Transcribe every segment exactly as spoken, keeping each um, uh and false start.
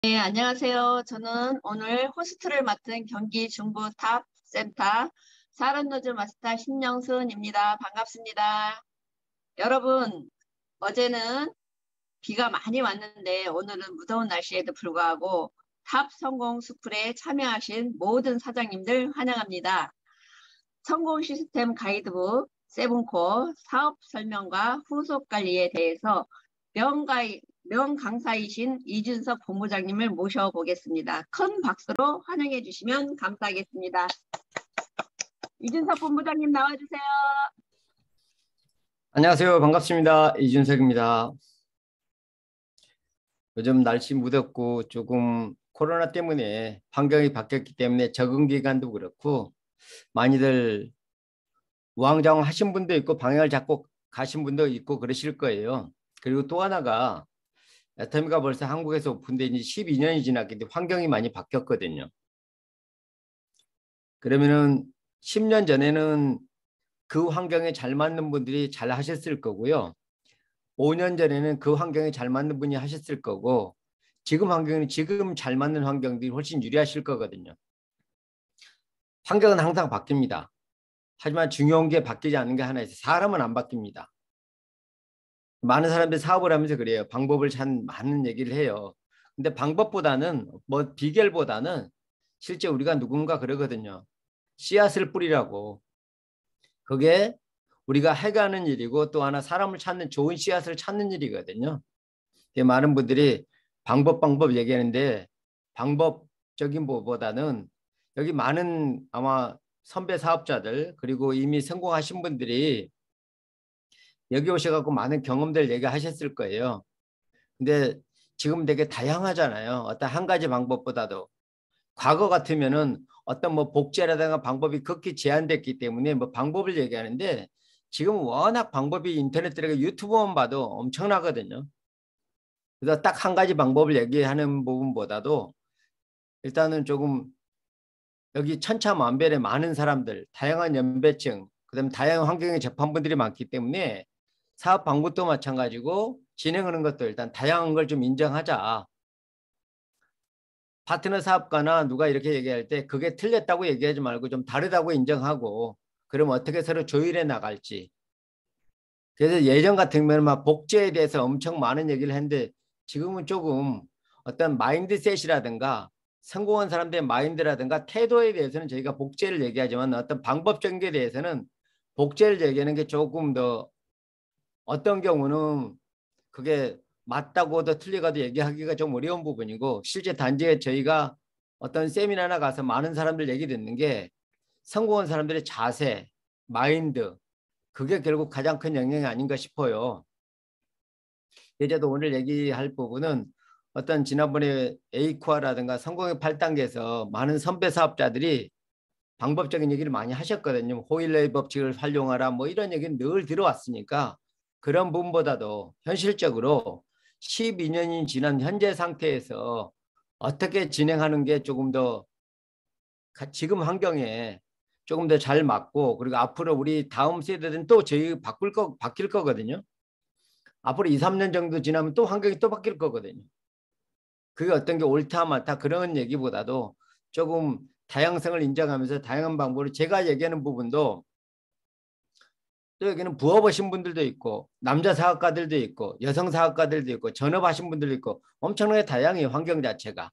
네, 안녕하세요. 저는 오늘 호스트를 맡은 경기 중부 탑 센터 사람노즈 마스터 신영순입니다. 반갑습니다. 여러분, 어제는 비가 많이 왔는데 오늘은 무더운 날씨에도 불구하고 탑 성공 스쿨에 참여하신 모든 사장님들 환영합니다. 성공 시스템 가이드북 세븐코어 사업 설명과 후속 관리에 대해서 명가이, 명강사이신 이준석 본부장님을 모셔보겠습니다. 큰 박수로 환영해 주시면 감사하겠습니다. 이준석 본부장님 나와주세요. 안녕하세요. 반갑습니다. 이준석입니다. 요즘 날씨 무덥고 조금 코로나 때문에 환경이 바뀌었기 때문에 적응 기간도 그렇고 많이들 우왕좌왕 하신 분도 있고 방향을 잡고 가신 분도 있고 그러실 거예요. 그리고 또 하나가 애터미가 벌써 한국에서 오픈된 지 십이 년이 지났기 때문에 환경이 많이 바뀌었거든요. 그러면은 십 년 전에는 그 환경에 잘 맞는 분들이 잘 하셨을 거고요. 오 년 전에는 그 환경에 잘 맞는 분이 하셨을 거고 지금 환경은 지금 잘 맞는 환경들이 훨씬 유리하실 거거든요. 환경은 항상 바뀝니다. 하지만 중요한 게 바뀌지 않는 게 하나 있어요. 사람은 안 바뀝니다. 많은 사람들이 사업을 하면서 그래요. 방법을 참 많은 얘기를 해요. 근데 방법보다는 뭐 비결보다는 실제 우리가 누군가 그러거든요. 씨앗을 뿌리라고. 그게 우리가 해가는 일이고 또 하나 사람을 찾는 좋은 씨앗을 찾는 일이거든요. 많은 분들이 방법 방법 얘기하는데 방법적인 것보다는 여기 많은 아마 선배 사업자들 그리고 이미 성공하신 분들이 여기 오셔갖고 많은 경험들 얘기하셨을 거예요. 근데 지금 되게 다양하잖아요. 어떤 한 가지 방법보다도 과거 같으면은 어떤 뭐 복제라든가 방법이 극히 제한됐기 때문에 뭐 방법을 얘기하는데 지금 워낙 방법이 인터넷 들어가 유튜브만 봐도 엄청나거든요. 그래서 딱 한 가지 방법을 얘기하는 부분보다도 일단은 조금 여기 천차만별의 많은 사람들, 다양한 연배층, 그다음에 다양한 환경의 재판분들이 많기 때문에 사업 방법도 마찬가지고 진행하는 것도 일단 다양한 걸 좀 인정하자. 파트너 사업가나 누가 이렇게 얘기할 때 그게 틀렸다고 얘기하지 말고 좀 다르다고 인정하고 그럼 어떻게 서로 조율해 나갈지. 그래서 예전 같으면 막 복제에 대해서 엄청 많은 얘기를 했는데 지금은 조금 어떤 마인드셋이라든가 성공한 사람들의 마인드라든가 태도에 대해서는 저희가 복제를 얘기하지만 어떤 방법적인 게 대해서는 복제를 얘기하는 게 조금 더 어떤 경우는 그게 맞다고도 틀리고도 얘기하기가 좀 어려운 부분이고 실제 단지에 저희가 어떤 세미나나 가서 많은 사람들 얘기 듣는 게 성공한 사람들의 자세, 마인드 그게 결국 가장 큰 영향이 아닌가 싶어요. 예제도 오늘 얘기할 부분은 어떤 지난번에 에이쿠아라든가 성공의 팔 단계에서 많은 선배 사업자들이 방법적인 얘기를 많이 하셨거든요. 호일러의 법칙을 활용하라 뭐 이런 얘기는 늘 들어왔으니까 그런 부분보다도 현실적으로 십이 년이 지난 현재 상태에서 어떻게 진행하는 게 조금 더 지금 환경에 조금 더 잘 맞고 그리고 앞으로 우리 다음 세대들은 또 저희 바꿀 거 바뀔 거거든요. 앞으로 이, 삼 년 정도 지나면 또 환경이 또 바뀔 거거든요. 그게 어떤 게 옳다 맞다 그런 얘기보다도 조금 다양성을 인정하면서 다양한 방법으로 제가 얘기하는 부분도 또 여기는 부업하신 분들도 있고 남자 사업가들도 있고 여성 사업가들도 있고 전업하신 분들도 있고 엄청나게 다양해요. 환경 자체가.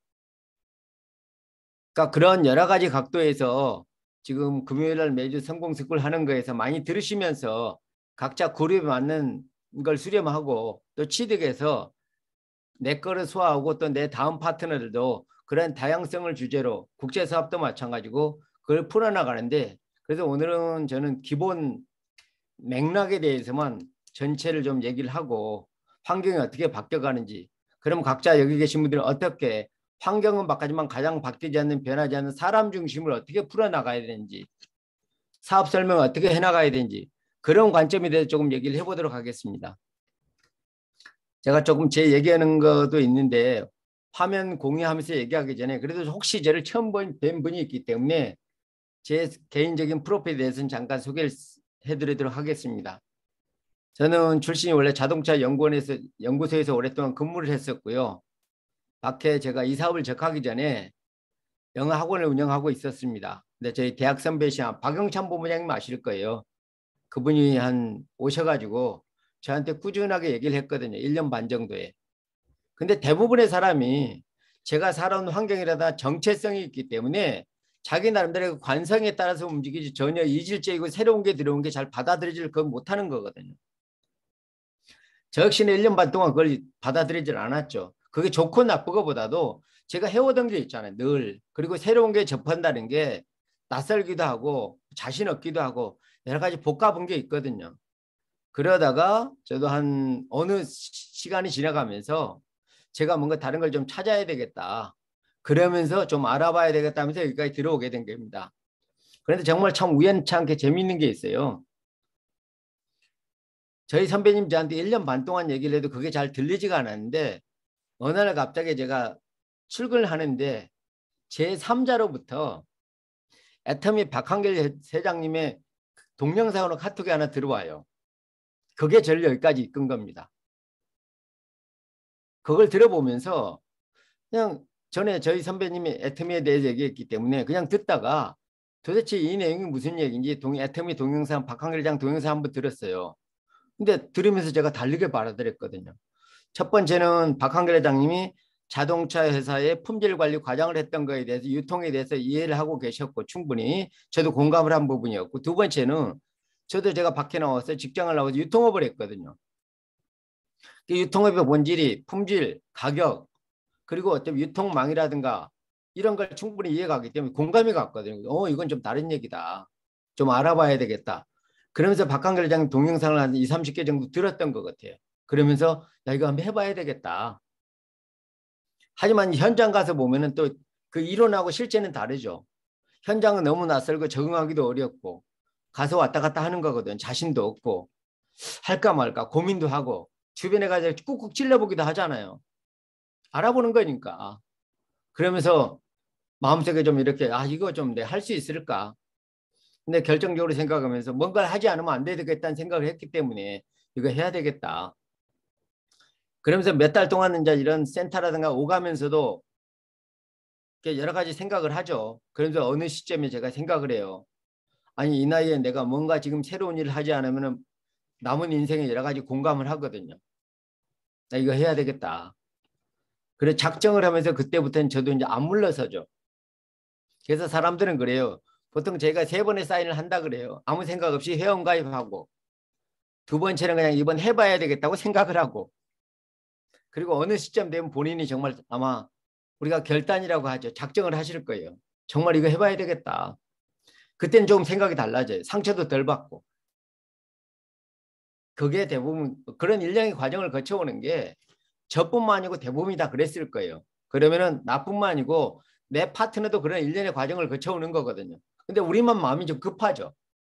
그러니까 그런 여러 가지 각도에서 지금 금요일날 매주 성공 스쿨 하는 거에서 많이 들으시면서 각자 그룹에 맞는 걸 수렴하고 또 취득해서 내 거를 소화하고 또 내 다음 파트너들도 그런 다양성을 주제로 국제사업도 마찬가지고 그걸 풀어나가는데 그래서 오늘은 저는 기본 맥락에 대해서만 전체를 좀 얘기를 하고 환경이 어떻게 바뀌어가는지 그럼 각자 여기 계신 분들은 어떻게 환경은 바뀌지만 가장 바뀌지 않는 변하지 않는 사람 중심을 어떻게 풀어나가야 되는지 사업 설명을 어떻게 해나가야 되는지 그런 관점에 대해서 조금 얘기를 해보도록 하겠습니다. 제가 조금 제 얘기하는 것도 있는데 화면 공유하면서 얘기하기 전에 그래도 혹시 저를 처음 뵌 분이 있기 때문에 제 개인적인 프로필에 대해서는 잠깐 소개를 해드리도록 하겠습니다. 저는 출신이 원래 자동차 연구원에서 연구소에서 오랫동안 근무를 했었고요. 밖에 제가 이 사업을 접하기 전에 영어 학원을 운영하고 있었습니다. 근데 저희 대학 선배시한 박영찬 본부장님 아실 거예요. 그분이 한 오셔가지고 저한테 꾸준하게 얘기를 했거든요. 일 년 반 정도에. 근데 대부분의 사람이 제가 살아온 환경이라다 정체성이 있기 때문에 자기 나름대로 관성에 따라서 움직이지 전혀 이질적이고 새로운 게 들어온 게 잘 받아들이지를 그건 못하는 거거든요. 저 역시는 일 년 반 동안 그걸 받아들이질 않았죠. 그게 좋고 나쁘고보다도 제가 해오던 게 있잖아요. 늘. 그리고 새로운 게 접한다는 게 낯설기도 하고 자신 없기도 하고 여러 가지 복잡한 게 있거든요. 그러다가 저도 한 어느 시간이 지나가면서 제가 뭔가 다른 걸 좀 찾아야 되겠다. 그러면서 좀 알아봐야 되겠다 하면서 여기까지 들어오게 된 겁니다. 그런데 정말 참 우연찮게 재미있는 게 있어요. 저희 선배님 저한테 일 년 반 동안 얘기를 해도 그게 잘 들리지가 않았는데 어느 날 갑자기 제가 출근을 하는데 제삼 자로부터 애터미 박한결 회장님의 동영상으로 카톡이 하나 들어와요. 그게 저를 여기까지 이끈 겁니다. 그걸 들어보면서 그냥 전에 저희 선배님이 애터미에 대해서 얘기했기 때문에 그냥 듣다가 도대체 이 내용이 무슨 얘기인지 동, 애터미 동영상 박한결 회장 동영상 한번 들었어요. 근데 들으면서 제가 다르게 받아들였거든요. 첫 번째는 박한결 회장님이 자동차 회사의 품질 관리 과장을 했던 거에 대해서 유통에 대해서 이해를 하고 계셨고 충분히 저도 공감을 한 부분이었고 두 번째는 저도 제가 밖에 나와서 직장을 나와서 유통업을 했거든요. 유통업의 본질이 품질, 가격 그리고 어떤 유통망이라든가 이런 걸 충분히 이해가기 때문에 공감이 갔거든요. 어 이건 좀 다른 얘기다. 좀 알아봐야 되겠다. 그러면서 박한결 회장 동영상을 한 이삼십 개 정도 들었던 것 같아요. 그러면서 야 이거 한번 해봐야 되겠다. 하지만 현장 가서 보면은 또 그 이론하고 실제는 다르죠. 현장은 너무 낯설고 적응하기도 어렵고 가서 왔다 갔다 하는 거거든. 자신도 없고 할까 말까 고민도 하고 주변에 가서 꾹꾹 찔러보기도 하잖아요. 알아보는 거니까. 그러면서 마음속에 좀 이렇게 아 이거 좀 내 할 수 있을까. 근데 결정적으로 생각하면서 뭔가를 하지 않으면 안 되겠다는 생각을 했기 때문에 이거 해야 되겠다. 그러면서 몇 달 동안 이제 이런 센터라든가 오가면서도 여러 가지 생각을 하죠. 그러면서 어느 시점에 제가 생각을 해요. 아니 이 나이에 내가 뭔가 지금 새로운 일을 하지 않으면 남은 인생에 여러 가지 공감을 하거든요. 나 이거 해야 되겠다. 그래 작정을 하면서 그때부터는 저도 이제 안 물러서죠. 그래서 사람들은 그래요. 보통 제가 세 번의 사인을 한다 그래요. 아무 생각 없이 회원가입하고 두 번째는 그냥 이번 해봐야 되겠다고 생각을 하고 그리고 어느 시점 되면 본인이 정말 아마 우리가 결단이라고 하죠. 작정을 하실 거예요. 정말 이거 해봐야 되겠다. 그때는 좀 생각이 달라져요. 상처도 덜 받고. 그게 대부분 그런 일련의 과정을 거쳐오는 게 저뿐만 아니고 대부분이 다 그랬을 거예요. 그러면은 나뿐만 아니고 내 파트너도 그런 일련의 과정을 거쳐오는 거거든요. 근데 우리만 마음이 좀 급하죠.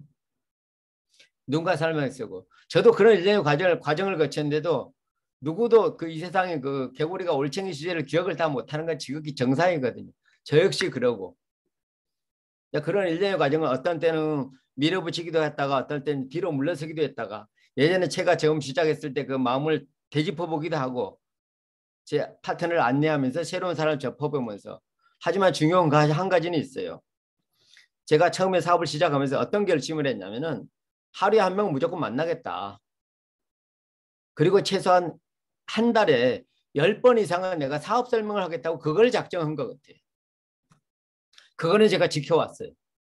누군가 설명을 쓰고. 저도 그런 일련의 과정을, 과정을 거쳤는데도 누구도 그 이 세상에 그 개구리가 올챙이 시절을 기억을 다 못하는 건 지극히 정상이거든요. 저 역시 그러고. 그런 일련의 과정은 어떤 때는 밀어붙이기도 했다가 어떤 때는 뒤로 물러서기도 했다가 예전에 제가 처음 시작했을 때 그 마음을 되짚어 보기도 하고 제 파트너를 안내하면서 새로운 사람을 접해보면서 하지만 중요한 한 가지는 있어요. 제가 처음에 사업을 시작하면서 어떤 결심을 했냐면은 하루에 한 명 무조건 만나겠다. 그리고 최소한 한 달에 열 번 이상은 내가 사업 설명을 하겠다고 그걸 작정한 것 같아요. 그거는 제가 지켜왔어요.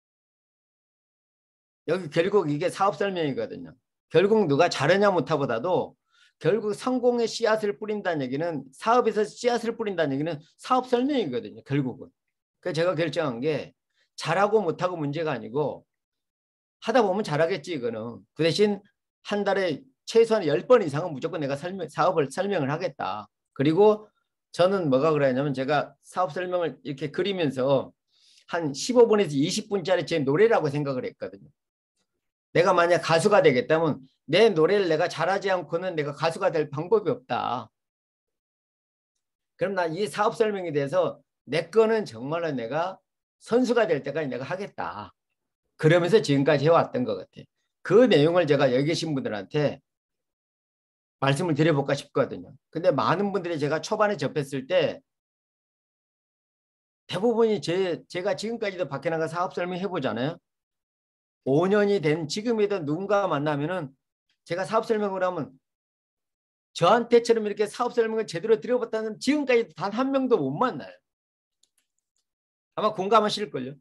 여기 결국 이게 사업 설명이거든요. 결국 누가 잘하냐 못하보다도 결국 성공의 씨앗을 뿌린다는 얘기는 사업에서 씨앗을 뿌린다는 얘기는 사업 설명이거든요. 결국은. 그래서 제가 결정한 게 잘하고 못하고 문제가 아니고 하다 보면 잘하겠지 이거는. 그 대신 한 달에 최소한 열 번 이상은 무조건 내가 설명, 사업을 설명을 하겠다. 그리고 저는 뭐가 그러냐면 제가 사업 설명을 이렇게 그리면서 한 십오 분에서 이십 분짜리 제 노래라고 생각을 했거든요. 내가 만약 가수가 되겠다면 내 노래를 내가 잘하지 않고는 내가 가수가 될 방법이 없다. 그럼 난 이 사업 설명에 대해서 내 거는 정말로 내가 선수가 될 때까지 내가 하겠다. 그러면서 지금까지 해왔던 것 같아요. 그 내용을 제가 여기 계신 분들한테 말씀을 드려볼까 싶거든요. 근데 많은 분들이 제가 초반에 접했을 때 대부분이 제, 제가 지금까지도 밖에 나가 사업 설명 해보잖아요. 오 년이 된 지금에도 누군가 만나면은 제가 사업 설명을 하면 저한테처럼 이렇게 사업 설명을 제대로 드려봤다는 지금까지 단 한 명도 못 만나요. 아마 공감하실걸요.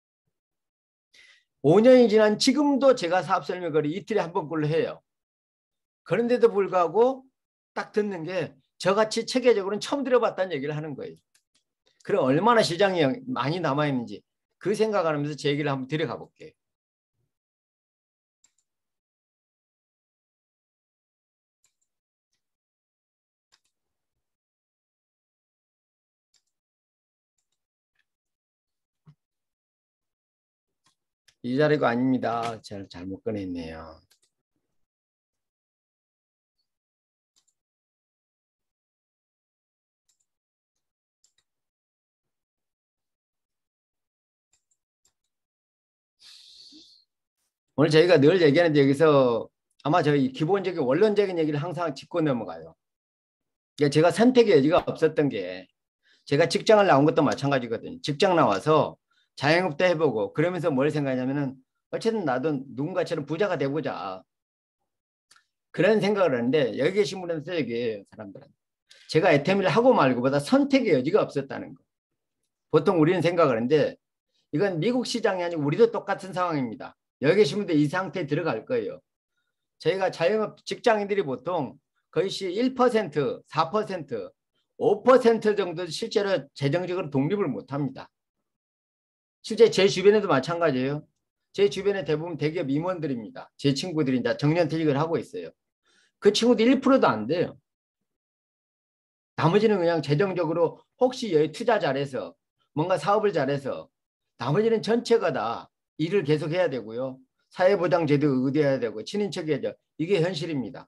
오 년이 지난 지금도 제가 사업 설명을 이틀에 한 번꼴로 해요. 그런데도 불구하고 딱 듣는 게 저같이 체계적으로는 처음 들어봤다는 얘기를 하는 거예요. 그럼 얼마나 시장이 많이 남아있는지 그 생각하면서 제 얘기를 한번 들어가 볼게요. 이 자리가 아닙니다. 잘 잘못 꺼냈네요. 오늘 저희가 늘 얘기하는데 여기서 아마 저희 기본적인 원론적인 얘기를 항상 짚고 넘어가요. 그러니까 제가 선택의 여지가 없었던 게 제가 직장을 나온 것도 마찬가지거든요. 직장 나와서 자영업도 해보고 그러면서 뭘 생각하냐면은 어쨌든 나도 누군가처럼 부자가 되보자. 그런 생각을 하는데 여기 계신 분들은 얘기해요. 사람들은. 제가 애터미를 하고 말고보다 선택의 여지가 없었다는 거. 보통 우리는 생각을 하는데 이건 미국 시장이 아니고 우리도 똑같은 상황입니다. 여기 계신 분들 이 상태에 들어갈 거예요. 저희가 자영업 직장인들이 보통 거의 일 퍼센트, 사 퍼센트, 오 퍼센트 정도 실제로 재정적으로 독립을 못합니다. 실제 제 주변에도 마찬가지예요. 제 주변에 대부분 대기업 임원들입니다. 제 친구들이 이제 정년퇴직을 하고 있어요. 그 친구들 일 퍼센트도 안 돼요. 나머지는 그냥 재정적으로 혹시 여기 투자 잘해서 뭔가 사업을 잘해서 나머지는 전체가 다 일을 계속해야 되고요. 사회보장제도 의대해야 되고 친인척해야죠. 이게 현실입니다.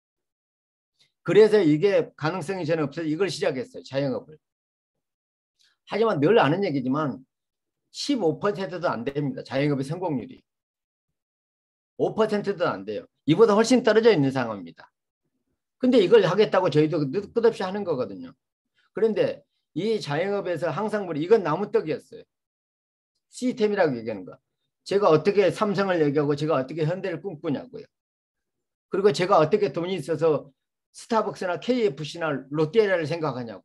그래서 이게 가능성이 저는 없어서 이걸 시작했어요. 자영업을. 하지만 늘 아는 얘기지만 십오 퍼센트도 안 됩니다. 자영업의 성공률이. 오 퍼센트도 안 돼요. 이보다 훨씬 떨어져 있는 상황입니다. 근데 이걸 하겠다고 저희도 끝없이 하는 거거든요. 그런데 이 자영업에서 항상 우리 이건 나무떡이었어요. 시스템이라고 얘기하는 거. 제가 어떻게 삼성을 얘기하고 제가 어떻게 현대를 꿈꾸냐고요. 그리고 제가 어떻게 돈이 있어서 스타벅스나 케이에프씨나 롯데리아를 생각하냐고.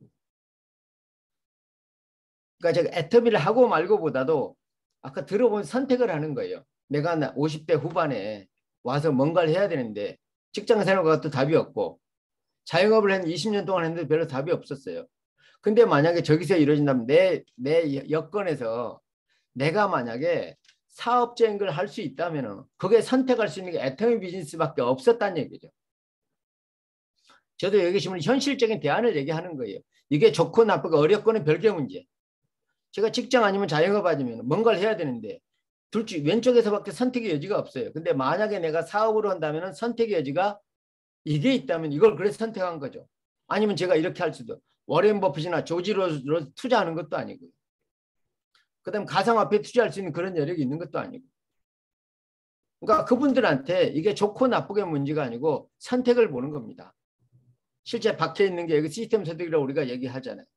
그러니까 제가 애터미를 하고 말고보다도 아까 들어본 선택을 하는 거예요. 내가 오십 대 후반에 와서 뭔가를 해야 되는데 직장 생활과 또 답이 없고 자영업을 한 이십 년 동안 했는데 별로 답이 없었어요. 근데 만약에 저기서 이루어진다면 내, 내 여건에서 내가 만약에 사업적인 걸 할 수 있다면 그게 선택할 수 있는 게 애터미 비즈니스밖에 없었다는 얘기죠. 저도 여기 계시면 현실적인 대안을 얘기하는 거예요. 이게 좋고 나쁘고 어렵고는 별개 문제. 제가 직장 아니면 자영업 아니면 뭔가를 해야 되는데 둘 중 왼쪽에서밖에 선택의 여지가 없어요. 근데 만약에 내가 사업으로 한다면 선택의 여지가 이게 있다면 이걸 그래서 선택한 거죠. 아니면 제가 이렇게 할 수도 워렌 버핏이나 조지 로즈 투자하는 것도 아니고요. 그 다음 가상화폐에 투자할 수 있는 그런 여력이 있는 것도 아니고. 그러니까 그분들한테 이게 좋고 나쁘게 문제가 아니고 선택을 보는 겁니다. 실제 박혀 있는 게 여기 시스템 소득이라고 우리가 얘기하잖아요.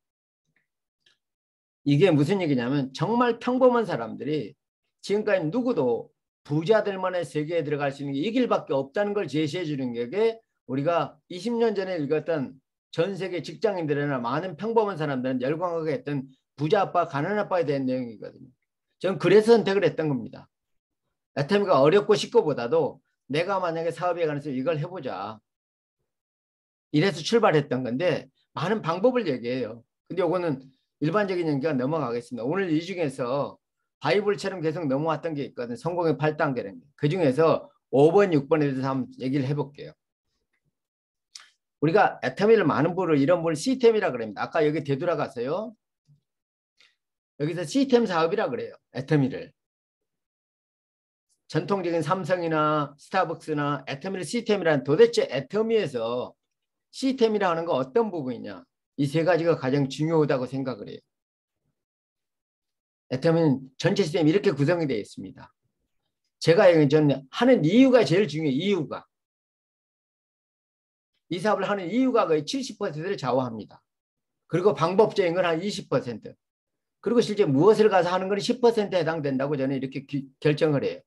이게 무슨 얘기냐면 정말 평범한 사람들이 지금까지 누구도 부자들만의 세계에 들어갈 수 있는 게 이 길밖에 없다는 걸 제시해 주는 게 우리가 이십 년 전에 읽었던 전 세계 직장인들이나 많은 평범한 사람들은 열광하게 했던 부자 아빠, 가난 아빠에 대한 내용이거든요. 저는 그래서 선택을 했던 겁니다. 애터미가 어렵고 쉽고보다도 내가 만약에 사업에 관해서 이걸 해보자. 이래서 출발했던 건데 많은 방법을 얘기해요. 근데 이거는 일반적인 얘기가 넘어가겠습니다. 오늘 이 중에서 바이블처럼 계속 넘어왔던 게 있거든요. 성공의 팔 단계라는 게. 그 중에서 오 번, 육 번에 대해서 한번 얘기를 해볼게요. 우리가 애터미를 많은 부를 이런 부를 시스템이라 그럽니다. 아까 여기 되돌아가서요. 여기서 시스템 사업이라 그래요. 애터미를. 전통적인 삼성이나 스타벅스나 애터미를 시스템이라는 도대체 애터미에서 시스템이라 하는 건 어떤 부분이냐. 이 세 가지가 가장 중요하다고 생각을 해요. 애터미는 전체 시스템이 이렇게 구성이 되어 있습니다. 제가 저는 하는 이유가 제일 중요해요. 이유가. 이 사업을 하는 이유가 거의 칠십 퍼센트를 좌우합니다. 그리고 방법적인 건 한 이십 퍼센트. 그리고 실제 무엇을 가서 하는 건 십 퍼센트에 해당된다고 저는 이렇게 기, 결정을 해요.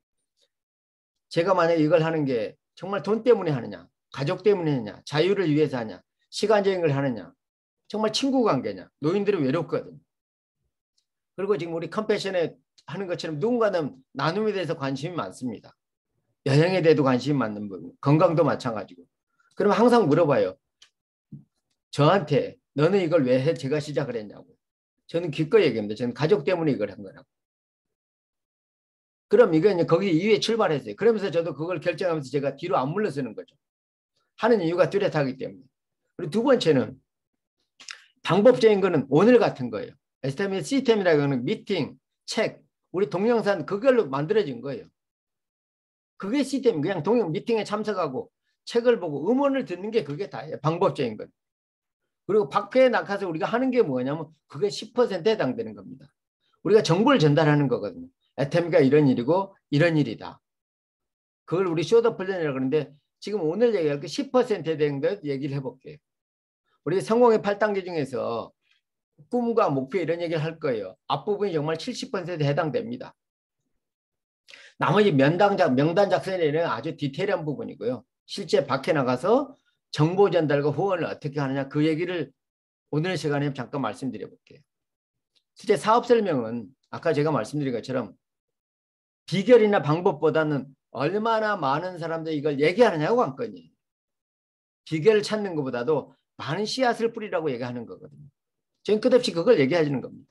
제가 만약에 이걸 하는 게 정말 돈 때문에 하느냐, 가족 때문에 하느냐, 자유를 위해서 하냐, 시간적인 걸 하느냐, 정말 친구 관계냐, 노인들은 외롭거든. 그리고 지금 우리 컴패션에 하는 것처럼 누군가는 나눔에 대해서 관심이 많습니다. 여행에 대해도 관심이 많는 분, 건강도 마찬가지고. 그러면 항상 물어봐요. 저한테 너는 이걸 왜 해? 제가 시작을 했냐고. 저는 기꺼이 얘기합니다. 저는 가족 때문에 이걸 한 거라고. 그럼 이게 거기 이후에 출발했어요. 그러면서 저도 그걸 결정하면서 제가 뒤로 안 물러서는 거죠. 하는 이유가 뚜렷하기 때문에. 그리고 두 번째는 방법적인 거는 오늘 같은 거예요. 에스티엠의 시스템이라고 하는 미팅, 책, 우리 동영상 그걸로 만들어진 거예요. 그게 시스템, 그냥 동영 미팅에 참석하고 책을 보고 음원을 듣는 게 그게 다예요. 방법적인 것. 그리고 밖에 나가서 우리가 하는 게 뭐냐면 그게 십 퍼센트에 해당되는 겁니다. 우리가 정보를 전달하는 거거든요. 에스티엠이가 이런 일이고 이런 일이다. 그걸 우리 쇼더 플랜이라고 그러는데 지금 오늘 얘기할 게 십 퍼센트에 대한 것 얘기를 해볼게요. 우리 성공의 팔 단계 중에서 꿈과 목표 이런 얘기를 할 거예요. 앞부분이 정말 칠십 퍼센트에 해당됩니다. 나머지 명단, 작, 명단 작성에는 아주 디테일한 부분이고요. 실제 밖에 나가서 정보 전달과 후원을 어떻게 하느냐 그 얘기를 오늘 시간에 잠깐 말씀드려 볼게요. 실제 사업 설명은 아까 제가 말씀드린 것처럼 비결이나 방법보다는 얼마나 많은 사람들이 이걸 얘기하느냐고 관건이에요. 비결을 찾는 것보다도 많은 씨앗을 뿌리라고 얘기하는 거거든요. 저는 끝없이 그걸 얘기하시는 겁니다.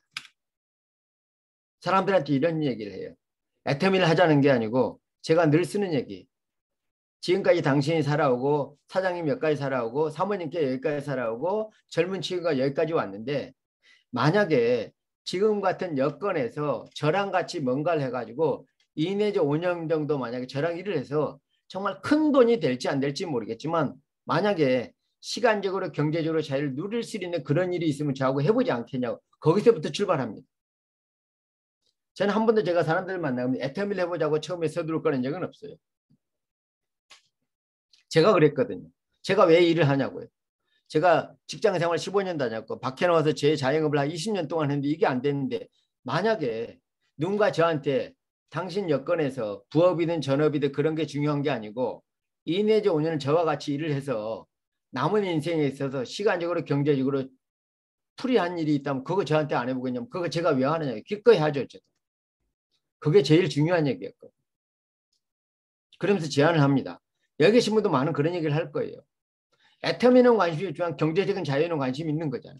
사람들한테 이런 얘기를 해요. 에스티엠을 하자는 게 아니고 제가 늘 쓰는 얘기. 지금까지 당신이 살아오고 사장님 여기까지 살아오고 사모님께 여기까지 살아오고 젊은 친구가 여기까지 왔는데 만약에 지금 같은 여건에서 저랑 같이 뭔가를 해가지고 이 내지 오 년 정도 만약에 저랑 일을 해서 정말 큰 돈이 될지 안 될지 모르겠지만 만약에 시간적으로 경제적으로 자유를 누릴 수 있는 그런 일이 있으면 저하고 해보지 않겠냐고 거기서부터 출발합니다. 저는 한 번도 제가 사람들을 만나면 에스티엠을 해보자고 처음에 서두를 꺼낸 적은 없어요. 제가 그랬거든요. 제가 왜 일을 하냐고요. 제가 직장생활 십오 년 다녔고 밖에 나와서 제 자영업을 한 이십 년 동안 했는데 이게 안 되는데 만약에 누군가 저한테 당신 여건에서 부업이든 전업이든 그런 게 중요한 게 아니고 이 내지 오 년을 저와 같이 일을 해서 남은 인생에 있어서 시간적으로 경제적으로 풀이한 일이 있다면 그거 저한테 안 해보겠냐면 그거 제가 왜 하느냐 기꺼이 하죠. 저도. 그게 제일 중요한 얘기였거든요. 그러면서 제안을 합니다. 여기 계신 분도 많은 그런 얘기를 할 거예요. 에스티엠에는 관심이 있지만 경제적인 자유에는 관심이 있는 거잖아요.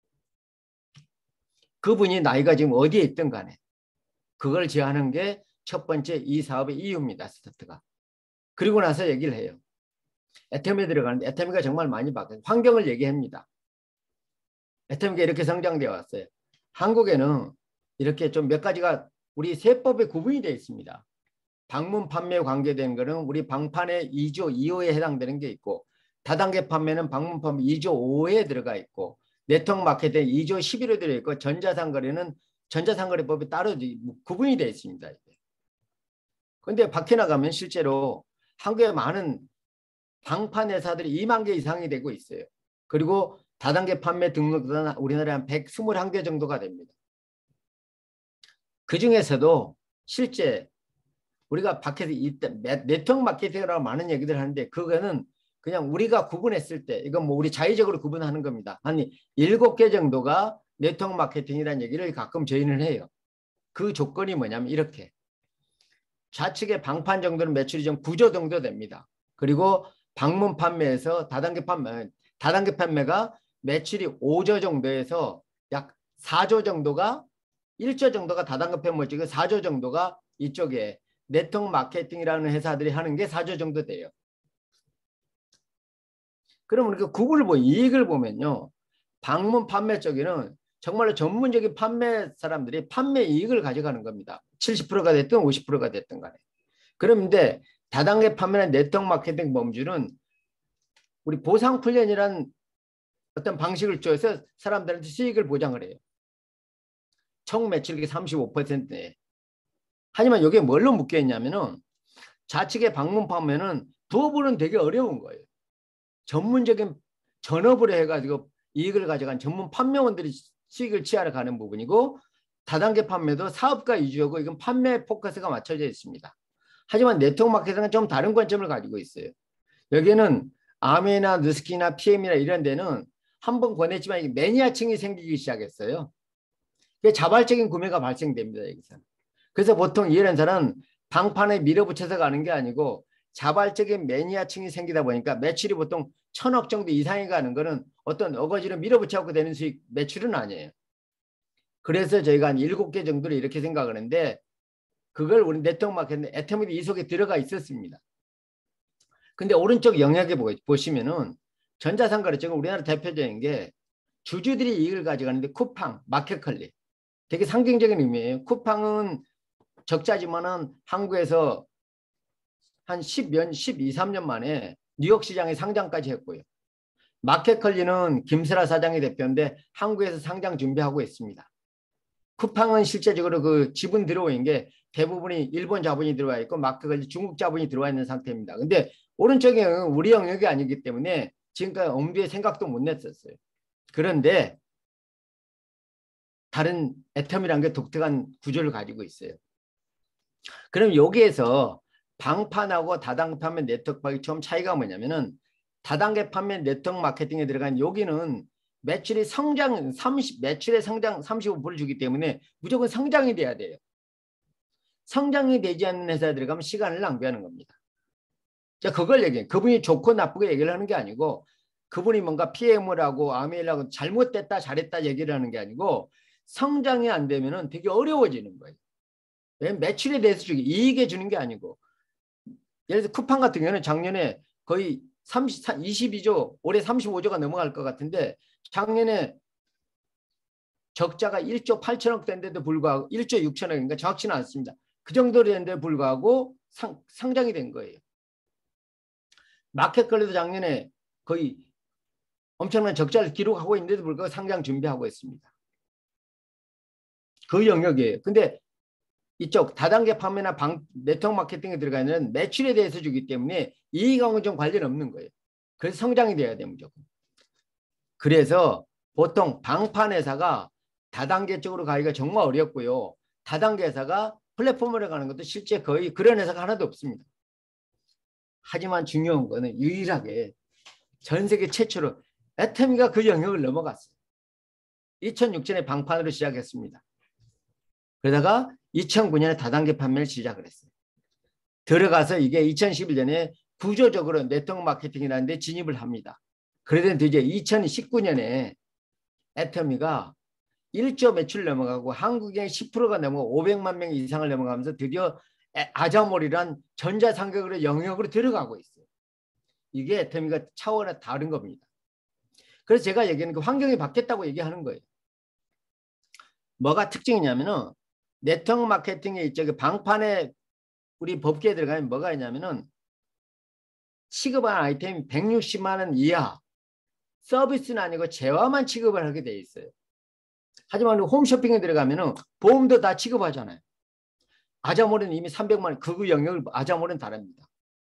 그분이 나이가 지금 어디에 있든 간에 그걸 제안한 게 첫 번째 이 사업의 이유입니다. 스타트가. 그리고 나서 얘기를 해요. 에스티엠에 들어가는데 에스티엠이 정말 많이 바뀌어요. 환경을 얘기합니다. 에스티엠이 이렇게 성장되어 왔어요. 한국에는 이렇게 좀 몇 가지가 우리 세법에 구분이 되어 있습니다. 방문 판매에 관계된 거는 우리 방판의 이 조 이 호에 해당되는 게 있고 다단계 판매는 방문 판매 이 조 오에 들어가 있고 네트워크 마케팅 이 조 십일 호에 들어있고 전자상거래는 전자상거래법이 따로 구분이 되어 있습니다. 그런데 밖에 나가면 실제로 한국에 많은 방판 회사들이 이만 개 이상이 되고 있어요. 그리고 다단계 판매 등록은 우리나라에 한 백이십일 개 정도가 됩니다. 그 중에서도 실제 우리가 밖에서 네트워크 마케팅이라고 많은 얘기들 하는데 그거는 그냥 우리가 구분했을 때 이건 뭐 우리 자의적으로 구분하는 겁니다. 한 일곱 개 정도가 네트워크 마케팅이라는 얘기를 가끔 저희는 해요. 그 조건이 뭐냐면 이렇게 좌측의 방판 정도는 매출이 좀 구 조 정도 됩니다. 그리고 방문 판매에서 다단계 판매, 다단계 판매가 매출이 오 조 정도에서 약 사 조 정도가 일 조 정도가 다단계 판매지고 사 조 정도가 이쪽에 네트워크 마케팅이라는 회사들이 하는 게 사 조 정도 돼요. 그러면 그 구글을 보면 이익을 보면요. 방문 판매 쪽에는 정말로 전문적인 판매 사람들이 판매 이익을 가져가는 겁니다. 칠십 퍼센트가 됐든 오십 퍼센트가 됐든 간에. 그런데 다단계 판매나 네트워크 마케팅 범주는 우리 보상 훈련이라는 어떤 방식을 줘서 사람들한테 수익을 보장을 해요. 총 매출액의 삼십오 퍼센트에. 하지만 이게 뭘로 묶여 있냐면은 좌측의 방문 판매는 부업은 되게 어려운 거예요. 전문적인 전업으로 해가지고 이익을 가져간 전문 판매원들이 수익을 취하러 가는 부분이고 다단계 판매도 사업가 위주고 이건 판매 포커스가 맞춰져 있습니다. 하지만 네트워크 마케팅은 좀 다른 관점을 가지고 있어요. 여기는 아메나 누스키나 피엠이나 이런 데는 한번 권했지만 매니아층이 생기기 시작했어요. 자발적인 구매가 발생됩니다. 여기서. 그래서 보통 이런 사람은 방판에 밀어붙여서 가는 게 아니고 자발적인 매니아층이 생기다 보니까 매출이 보통 천억 정도 이상이 가는 거는 어떤 어거지로 밀어붙여갖고 되는 수익 매출은 아니에요. 그래서 저희가 한 일곱 개 정도를 이렇게 생각하는데 그걸 우리 네트워크 마케팅 애터미도 이 속에 들어가 있었습니다. 근데 오른쪽 영역에 보시면은 전자상거래 지금 우리나라 대표적인 게 주주들이 이익을 가져가는데 쿠팡, 마켓컬리 되게 상징적인 의미예요. 쿠팡은 적자지만은 한국에서 한 십 년, 십이, 삼 년 만에 뉴욕 시장에 상장까지 했고요. 마켓컬리는 김슬아 사장이 대표인데 한국에서 상장 준비하고 있습니다. 쿠팡은 실제적으로 그 지분 들어오는 게 대부분이 일본 자본이 들어와 있고 마켓컬리 중국 자본이 들어와 있는 상태입니다. 근데 오른쪽에 우리 영역이 아니기 때문에 지금까지 엄두에 생각도 못 냈었어요. 그런데 다른 애텀이라는 게 독특한 구조를 가지고 있어요. 그럼 여기에서 방판하고 다단계 판매 네트워크 파악이 처음 차이가 뭐냐면은 다단계 판매 네트워크 마케팅에 들어간 여기는 매출이 성장 삼십 매출의 성장 삼십오 퍼센트를 주기 때문에 무조건 성장이 돼야 돼요. 성장이 되지 않는 회사에 들어가면 시간을 낭비하는 겁니다. 자, 그걸 얘기해요. 그분이 좋고 나쁘게 얘기를 하는 게 아니고 그분이 뭔가 피엠을 하고 아메일 하고 잘못됐다 잘했다 얘기를 하는 게 아니고 성장이 안 되면은 되게 어려워지는 거예요. 매출에 대해서 주기 이익에 주는 게 아니고 예를 들어 쿠팡 같은 경우는 작년에 거의 삼십, 이십이 조 올해 삼십오 조가 넘어갈 것 같은데 작년에 적자가 일 조 팔천억 된데도 불구하고 일 조 육천억인가 정확치는 않습니다. 그 정도 되는데 불구하고 상, 상장이 된 거예요. 마켓컬리도 작년에 거의 엄청난 적자를 기록하고 있는데도 불구하고 상장 준비하고 있습니다. 그 영역이에요. 근데 이쪽 다단계 판매나 방, 네트워크 마케팅에 들어가 있는 매출에 대해서 주기 때문에 이익하고는 좀 관련 없는 거예요. 그래서 성장이 돼야 돼요, 무조건. 그래서 보통 방판 회사가 다단계 쪽으로 가기가 정말 어렵고요. 다단계 회사가 플랫폼으로 가는 것도 실제 거의 그런 회사가 하나도 없습니다. 하지만 중요한 거는 유일하게 전 세계 최초로 애터미가 그 영역을 넘어갔어요. 이천육 년에 방판으로 시작했습니다. 그러다가 이천구 년에 다단계 판매를 시작을 했어요. 들어가서 이게 이천십일 년에 구조적으로 네트워크 마케팅이라는 데 진입을 합니다. 그러던 이제 이천십구 년에 애터미가 일 조 매출 넘어가고 한국의 십 퍼센트가 넘어 오백만 명 이상을 넘어가면서 드디어 아자몰이란 전자상거래 영역으로 들어가고 있어요. 이게 애터미가 차원이 다른 겁니다. 그래서 제가 얘기하는 그 환경이 바뀌었다고 얘기하는 거예요. 뭐가 특징이냐면은 네트워크 마케팅의 이쪽에 방판에 우리 법규에 들어가면 뭐가 있냐면은 취급한 아이템이 백육십만 원 이하 서비스는 아니고 재화만 취급을 하게 돼 있어요. 하지만 홈쇼핑에 들어가면은 보험도 다 취급하잖아요. 아자몰은 이미 삼백만 원, 그 영역을 아자몰은 다릅니다.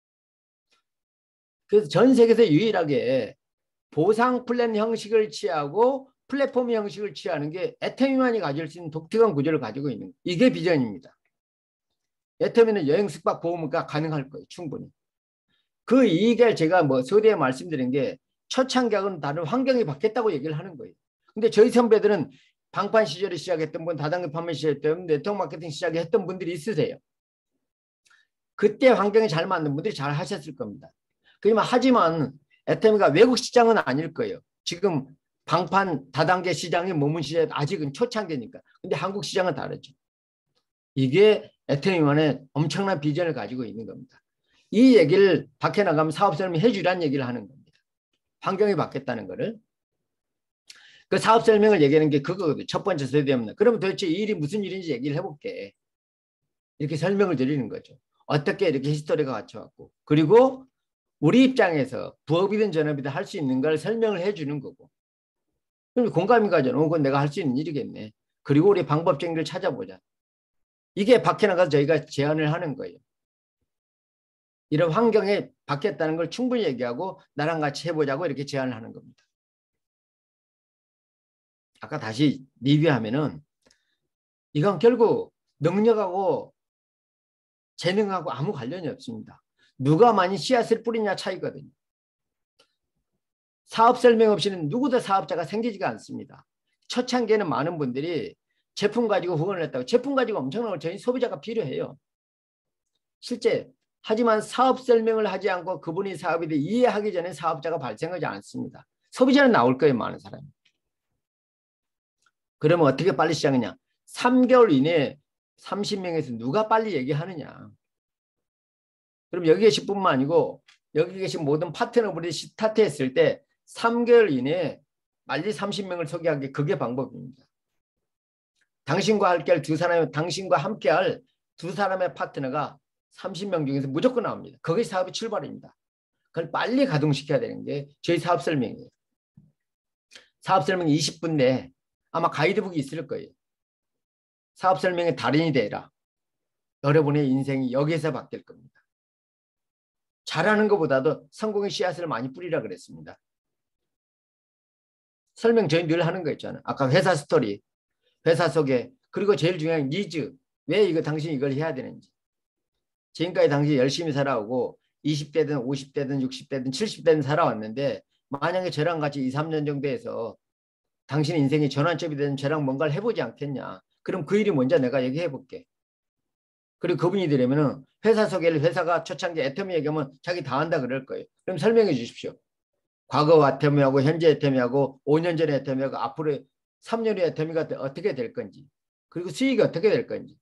그래서 전 세계에서 유일하게 보상 플랜 형식을 취하고 플랫폼 형식을 취하는 게 애터미만이 가질 수 있는 독특한 구조를 가지고 있는 거예요. 이게 비전입니다. 애터미는 여행 숙박 보험가 가능할 거예요. 충분히. 그 이익을 제가 뭐 서두에 말씀드린 게 초창기하고는 다른 환경이 바뀌었다고 얘기를 하는 거예요. 근데 저희 선배들은 방판 시절에 시작했던 분, 다단계 판매 시작했던 네트워크 마케팅 시작했던 분들이 있으세요. 그때 환경이 잘 맞는 분들이 잘 하셨을 겁니다. 하지만 애터미가 외국 시장은 아닐 거예요. 지금 방판 다단계 시장에 머문 시절에 아직은 초창기니까. 근데 한국 시장은 다르죠. 이게 애터미만의 엄청난 비전을 가지고 있는 겁니다. 이 얘기를 밖에 나가면 사업설명 해주라는 얘기를 하는 겁니다. 환경이 바뀌었다는 거를. 그 사업 설명을 얘기하는 게 그거거든요. 첫 번째 세대입니다. 그러면 도대체 이 일이 무슨 일인지 얘기를 해볼게. 이렇게 설명을 드리는 거죠. 어떻게 이렇게 히스토리가 갖춰왔고. 그리고 우리 입장에서 부업이든 전업이든 할 수 있는 걸 설명을 해주는 거고. 그럼 공감이 가잖아. 그건 내가 할 수 있는 일이겠네. 그리고 우리 방법적인 걸 찾아보자. 이게 밖에 나가서 저희가 제안을 하는 거예요. 이런 환경에 바뀌었다는 걸 충분히 얘기하고 나랑 같이 해보자고 이렇게 제안을 하는 겁니다. 아까 다시 리뷰하면은 이건 결국 능력하고 재능하고 아무 관련이 없습니다. 누가 많이 씨앗을 뿌리냐 차이거든요. 사업 설명 없이는 누구도 사업자가 생기지가 않습니다. 초창기에는 많은 분들이 제품 가지고 후원을 했다고 제품 가지고 엄청나게 저희 소비자가 필요해요. 실제 하지만 사업 설명을 하지 않고 그분이 사업에 대해 이해하기 전에 사업자가 발생하지 않습니다. 소비자는 나올 거예요. 많은 사람이. 그러면 어떻게 빨리 시작하냐. 삼 개월 이내에 삼십 명에서 누가 빨리 얘기하느냐. 그럼 여기 계신 뿐만 아니고 여기 계신 모든 파트너분이 스타트했을 때 삼 개월 이내에 빨리 삼십 명을 소개하기 그게 방법입니다. 당신과 함께 할 두 사람의 당신과 함께 할 두 사람의 파트너가 삼십 명 중에서 무조건 나옵니다. 그게 사업의 출발입니다. 그걸 빨리 가동시켜야 되는 게 저희 사업 설명이에요. 사업 설명 이십 분 내에 아마 가이드북이 있을 거예요. 사업 설명의 달인이 되라. 여러분의 인생이 여기에서 바뀔 겁니다. 잘하는 것보다도 성공의 씨앗을 많이 뿌리라 그랬습니다. 설명 저희 늘 하는 거 있잖아요. 아까 회사 스토리, 회사 소개, 그리고 제일 중요한 니즈. 왜 이거 당신이 이걸 해야 되는지. 지금까지 당신이 열심히 살아오고 이십 대든 오십 대든 육십 대든 칠십 대든 살아왔는데 만약에 저랑 같이 이, 삼 년 정도 해서 당신 인생이 전환점이 되는 저랑 뭔가를 해보지 않겠냐. 그럼 그 일이 먼저 내가 얘기해 볼게. 그리고 그분이 되려면 회사 소개를 회사가 초창기 애터미 얘기하면 자기 다 한다 그럴 거예요. 그럼 설명해 주십시오. 과거 애터미하고 현재 애터미하고 오 년 전에 애터미하고 앞으로 삼 년 후에 애터미가 어떻게 될 건지 그리고 수익이 어떻게 될 건지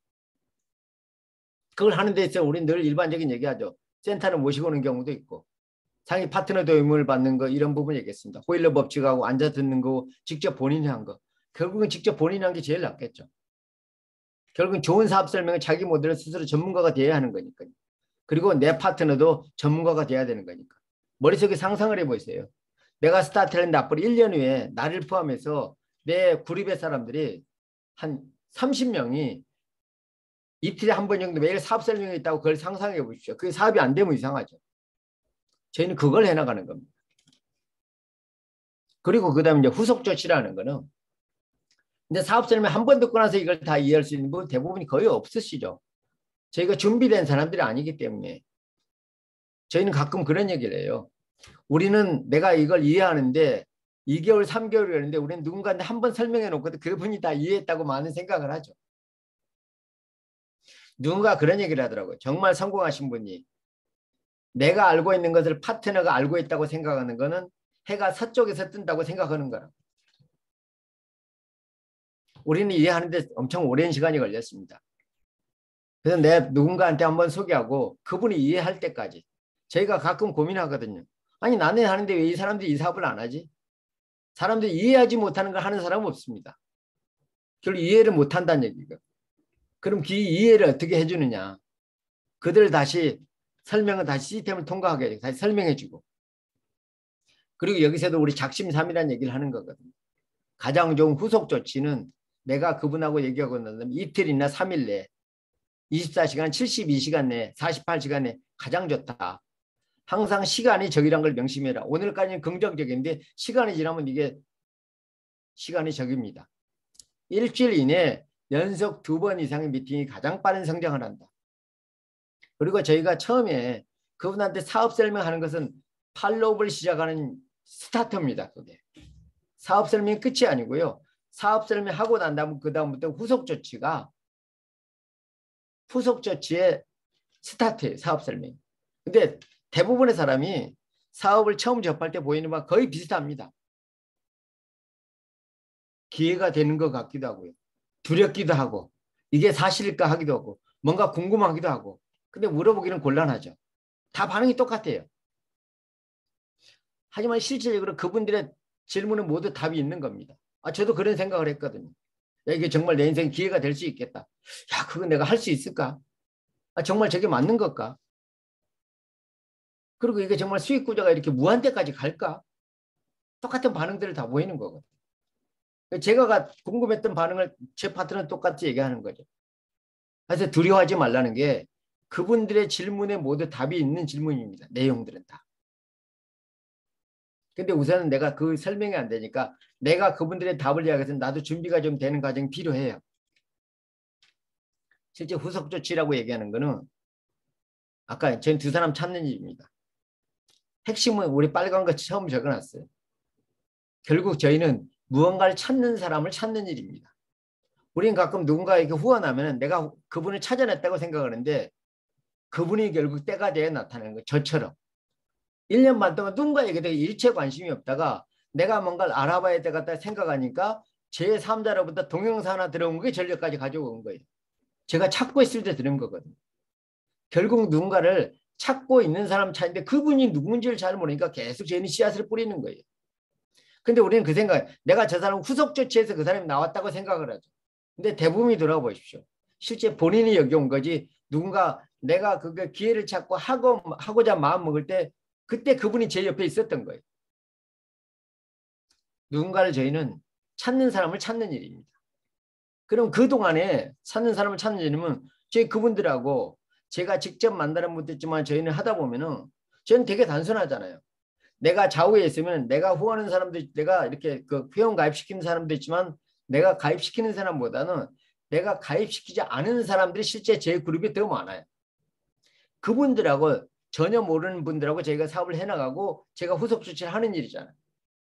그걸 하는 데 있어서 우리는 늘 일반적인 얘기하죠. 센터를 모시고 오는 경우도 있고 상위 파트너 도움을 받는 거 이런 부분 얘기했습니다. 호일러 법칙하고 앉아 듣는 거 직접 본인이 한 거 결국은 직접 본인이 한 게 제일 낫겠죠. 결국은 좋은 사업 설명은 자기 모델을 스스로 전문가가 되어야 하는 거니까요. 그리고 내 파트너도 전문가가 돼야 되는 거니까. 머릿속에 상상을 해보세요. 내가 스타트를 했는데 앞으로 일 년 후에 나를 포함해서 내 그룹의 사람들이 한 삼십 명이 이틀에 한 번 정도 매일 사업 설명이 있다고 그걸 상상해 보십시오. 그게 사업이 안 되면 이상하죠. 저희는 그걸 해나가는 겁니다. 그리고 그 다음에 이제 후속 조치라는 거는 근데 사업 설명 한 번 듣고 나서 이걸 다 이해할 수 있는 분 대부분이 거의 없으시죠. 저희가 준비된 사람들이 아니기 때문에 저희는 가끔 그런 얘기를 해요. 우리는 내가 이걸 이해하는데 이 개월, 삼 개월 걸리는데 우리는 누군가한테 한 번 설명해 놓고도 그분이 다 이해했다고 많은 생각을 하죠. 누군가 그런 얘기를 하더라고요. 정말 성공하신 분이 내가 알고 있는 것을 파트너가 알고 있다고 생각하는 거는 해가 서쪽에서 뜬다고 생각하는 거라. 우리는 이해하는데 엄청 오랜 시간이 걸렸습니다. 그래서 내가 누군가한테 한번 소개하고 그분이 이해할 때까지 저희가 가끔 고민하거든요. 아니 나는 하는데 왜 이 사람들이 이 사업을 안 하지? 사람들이 이해하지 못하는 걸 하는 사람은 없습니다. 결국 이해를 못한다는 얘기가. 그럼 그 이해를 어떻게 해주느냐. 그들 다시 설명은 다시 시스템을 통과하게 해주고 다시 설명해주고. 그리고 여기서도 우리 작심삼일이라는 얘기를 하는 거거든요. 가장 좋은 후속 조치는 내가 그분하고 얘기하고 있는 이틀이나 삼 일 내에 이십사 시간, 칠십이 시간 내에 사십팔 시간 내에 가장 좋다. 항상 시간이 적이란 걸 명심해라. 오늘까지는 긍정적인데 시간이 지나면 이게 시간이 적입니다. 일주일 이내에 연속 두 번 이상의 미팅이 가장 빠른 성장을 한다. 그리고 저희가 처음에 그분한테 사업 설명하는 것은 팔로우업을 시작하는 스타트입니다. 그게. 사업 설명이 끝이 아니고요. 사업 설명하고 난 다음 그 다음부터 후속 조치가 후속 조치의 스타트예요. 사업 설명. 근데 대부분의 사람이 사업을 처음 접할 때 보이는 바와 거의 비슷합니다. 기회가 되는 것 같기도 하고요. 두렵기도 하고 이게 사실일까 하기도 하고 뭔가 궁금하기도 하고 근데 물어보기는 곤란하죠. 다 반응이 똑같아요. 하지만 실질적으로 그분들의 질문은 모두 답이 있는 겁니다. 아, 저도 그런 생각을 했거든요. 야, 이게 정말 내 인생 기회가 될 수 있겠다. 야, 그거 내가 할 수 있을까? 아, 정말 저게 맞는 걸까? 그리고 이게 정말 수익 구조가 이렇게 무한대까지 갈까? 똑같은 반응들을 다 보이는 거거든요. 제가 궁금했던 반응을 제 파트너는 똑같이 얘기하는 거죠. 그래서 두려워하지 말라는 게 그분들의 질문에 모두 답이 있는 질문입니다. 내용들은 다. 근데 우선은 내가 그 설명이 안 되니까 내가 그분들의 답을 이야기해서 나도 준비가 좀 되는 과정이 필요해요. 실제 후속 조치라고 얘기하는 거는 아까 저희 두 사람 찾는 일입니다. 핵심은 우리 빨간 거 처음 적어놨어요. 결국 저희는 무언가를 찾는 사람을 찾는 일입니다. 우리는 가끔 누군가에게 후원하면 내가 그분을 찾아냈다고 생각하는데 그분이 결국 때가 돼야 나타나는 거예요. 저처럼. 일 년 반 동안 누군가에게 대해 일체 관심이 없다가 내가 뭔가를 알아봐야 되겠다 생각하니까 제삼자로부터 동영상 하나 들어온 게 전력까지 가져온 거예요. 제가 찾고 있을 때 들은 거거든요. 결국 누군가를 찾고 있는 사람 찾는데 그분이 누군지를 잘 모르니까 계속 저희는 씨앗을 뿌리는 거예요. 근데 우리는 그 생각, 내가 저 사람 후속 조치해서 그 사람이 나왔다고 생각을 하죠. 근데 대부분이 돌아보십시오. 실제 본인이 여기 온 거지 누군가 내가 그 기회를 찾고 하고, 하고자 마음 먹을 때 그때 그분이 제 옆에 있었던 거예요. 누군가를 저희는 찾는 사람을 찾는 일입니다. 그럼 그동안에 찾는 사람을 찾는 일이면 저희 그분들하고 제가 직접 만나는 분도 있지만 저희는 하다 보면은 저는 되게 단순하잖아요. 내가 좌우에 있으면 내가 후원하는 사람도 내가 이렇게 그 회원 가입시키는 사람도 있지만 내가 가입시키는 사람보다는 내가 가입시키지 않은 사람들이 실제 제 그룹이 더 많아요. 그분들하고 전혀 모르는 분들하고 저희가 사업을 해나가고 제가 후속 조치를 하는 일이잖아요.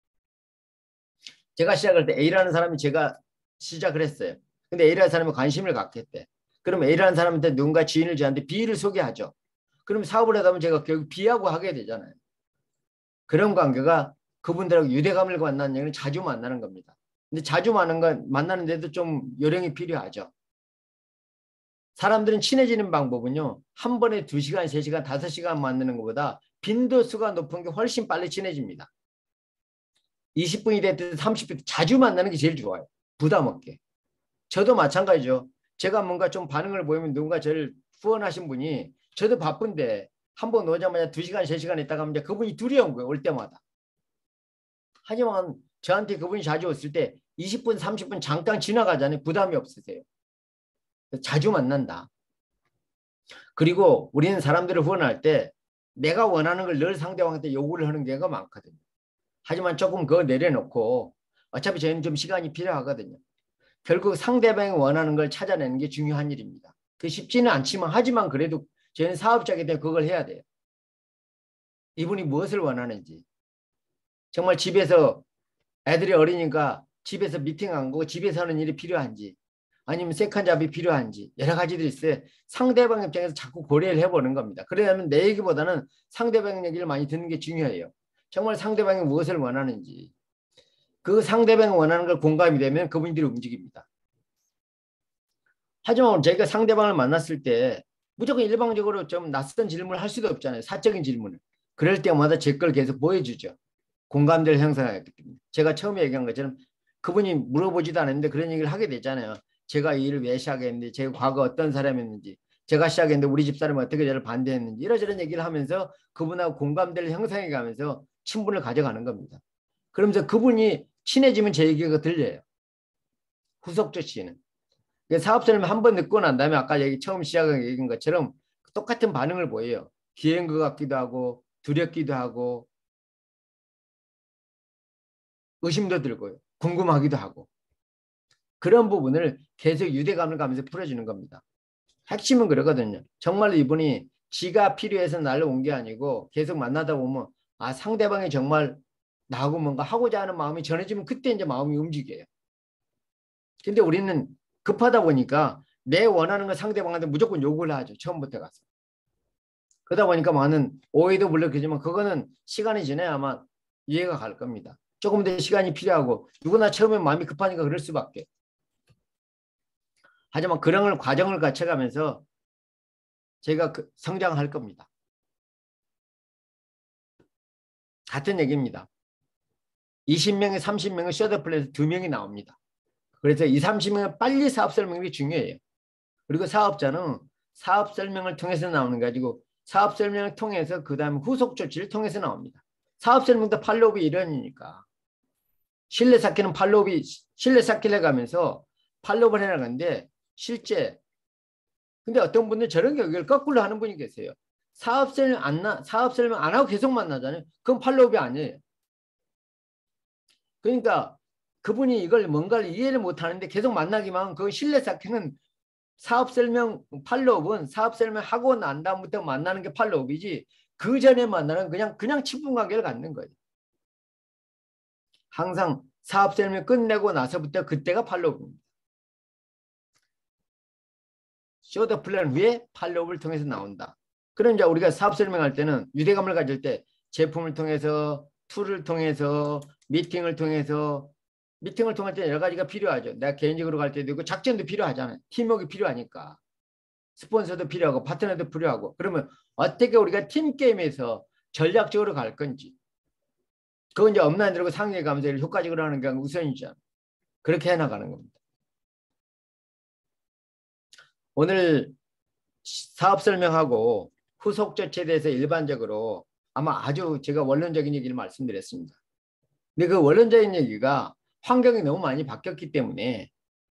제가 시작할 때 A라는 사람이 제가 시작을 했어요. 근데 A라는 사람이 관심을 갖겠대. 그럼 A라는 사람한테 누군가 지인을 주는데 B를 소개하죠. 그럼 사업을 하다 보면 제가 결국 B하고 하게 되잖아요. 그런 관계가 그분들하고 유대감을 만나는 얘기는 자주 만나는 겁니다. 근데 자주 만나는 건 만나는데도 좀 요령이 필요하죠. 사람들은 친해지는 방법은요. 한 번에 두 시간, 세 시간, 다섯 시간 만나는 것보다 빈도수가 높은 게 훨씬 빨리 친해집니다. 이십 분이 됐든 삼십 분 자주 만나는 게 제일 좋아요. 부담 없게. 저도 마찬가지죠. 제가 뭔가 좀 반응을 보이면 누군가 저를 후원하신 분이 저도 바쁜데 한 번 오자마자 두 시간, 세 시간 있다가 하면 그분이 둘이 온 거예요. 올 때마다. 하지만 저한테 그분이 자주 왔을 때 이십 분, 삼십 분 잠깐 지나가잖아요. 부담이 없으세요. 자주 만난다. 그리고 우리는 사람들을 후원할 때 내가 원하는 걸 늘 상대방한테 요구를 하는 경우가 많거든요. 하지만 조금 그거 내려놓고 어차피 저희는 좀 시간이 필요하거든요. 결국 상대방이 원하는 걸 찾아내는 게 중요한 일입니다. 그 쉽지는 않지만 하지만 그래도 저희는 사업자이기 때문에 그걸 해야 돼요. 이분이 무엇을 원하는지. 정말 집에서 애들이 어리니까 집에서 미팅한 거고 집에서 하는 일이 필요한지 아니면 세컨 잡이 필요한지 여러 가지들이 있어요. 상대방 입장에서 자꾸 고려를 해보는 겁니다. 그러려면 내 얘기보다는 상대방 얘기를 많이 듣는 게 중요해요. 정말 상대방이 무엇을 원하는지. 그 상대방이 원하는 걸 공감이 되면 그분들이 움직입니다. 하지만 저희가 상대방을 만났을 때 무조건 일방적으로 좀 낯선 질문을 할 수도 없잖아요. 사적인 질문을. 그럴 때마다 제 걸 계속 보여주죠. 공감대를 형성하기 때문에. 제가 처음에 얘기한 것처럼 그분이 물어보지도 않았는데 그런 얘기를 하게 되잖아요. 제가 이 일을 왜 시작했는지, 제가 과거 어떤 사람이었는지, 제가 시작했는데 우리 집사람이 어떻게 저를 반대했는지 이러저런 얘기를 하면서 그분하고 공감대를 형성해 가면서 친분을 가져가는 겁니다. 그러면서 그분이 친해지면 제 얘기가 들려요. 후속 조치는. 사업자님 한 번 듣고 난 다음에 아까 얘기 처음 시작한 얘기인 것처럼 똑같은 반응을 보여요. 기회인 것 같기도 하고 두렵기도 하고 의심도 들고요. 궁금하기도 하고. 그런 부분을 계속 유대감을 가면서 풀어주는 겁니다. 핵심은 그러거든요. 정말로 이분이 지가 필요해서 나를 온 게 아니고 계속 만나다 보면 아 상대방이 정말 나하고 뭔가 하고자 하는 마음이 전해지면 그때 이제 마음이 움직여요. 근데 우리는 급하다 보니까 내 원하는 거 상대방한테 무조건 요구를 하죠. 처음부터 가서. 그러다 보니까 많은 오해도 물론 그렇지만 그거는 시간이 지나야 아마 이해가 갈 겁니다. 조금 더 시간이 필요하고 누구나 처음에 마음이 급하니까 그럴 수밖에. 하지만 그런 과정을 거쳐가면서 제가 그 성장할 겁니다. 같은 얘기입니다. 이십 명에 삼십 명의 셔터플랜에서 두 명이 나옵니다. 그래서 이, 삼십 명은 빨리 사업 설명이 중요해요. 그리고 사업자는 사업 설명을 통해서 나오는 게 아니고 사업 설명을 통해서 그 다음에 후속 조치를 통해서 나옵니다. 사업 설명도 팔로업이 일환이니까. 신뢰 쌓기는 팔로업이 신뢰 쌓기를 해가면서 팔로업을 해나가는데 실제 근데 어떤 분들 저런 경우를 거꾸로 하는 분이 계세요. 사업 설명 안 나, 사업 설명 안 하고 계속 만나잖아요. 그건 팔로업이 아니에요. 그러니까 그분이 이걸 뭔가를 이해를 못하는데 계속 만나기만 하면 그 신뢰 쌓기는 사업 설명 팔로업은 사업 설명하고 난 다음부터 만나는 게 팔로업이지 그 전에 만나는 그냥 그냥 친분 관계를 갖는 거예요. 항상 사업 설명 끝내고 나서부터 그때가 팔로업입니다. 쇼더 플랜 후에 팔로업을 통해서 나온다. 그럼 이제 우리가 사업 설명할 때는 유대감을 가질 때 제품을 통해서 툴을 통해서 미팅을 통해서 미팅을 통할 때 여러 가지가 필요하죠. 내가 개인적으로 갈 때도 있고 작전도 필요하잖아요. 팀워크가 필요하니까. 스폰서도 필요하고 파트너도 필요하고. 그러면 어떻게 우리가 팀게임에서 전략적으로 갈 건지. 그건 이제 업라인 들고 상계 감사를 효과적으로 하는 게 우선이죠. 그렇게 해나가는 겁니다. 오늘 사업 설명하고 후속 조치에 대해서 일반적으로 아마 아주 제가 원론적인 얘기를 말씀드렸습니다. 근데 그 원론적인 얘기가 환경이 너무 많이 바뀌었기 때문에